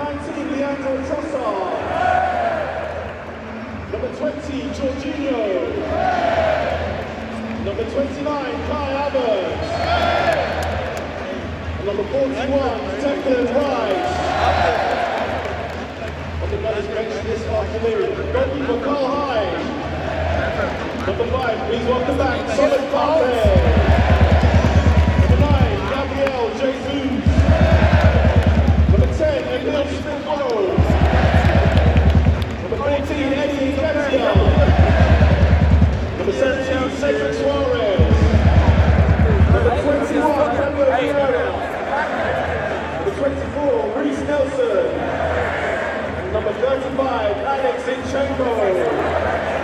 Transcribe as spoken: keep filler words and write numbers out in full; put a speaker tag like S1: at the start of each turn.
S1: nineteen, Leandro Trossard. Number twenty, Jorginho. Number twenty-nine, Kai Havertz. And number forty-one, Declan Rice. On the Gunners bench this afternoon, goalkeeper Carl Hyde. Number five, please welcome back Solid Partey. Number nine, Gabriel Jesus. Number ten, Emil Smith-Rowe. Number fourteen, Eddie Nketiah. Number seventeen, Cedric Suarez. Number twenty-one, Pablo Pereira. Number twenty-four, Reece Nelson. Number thirty-five, Alex Zinchenko.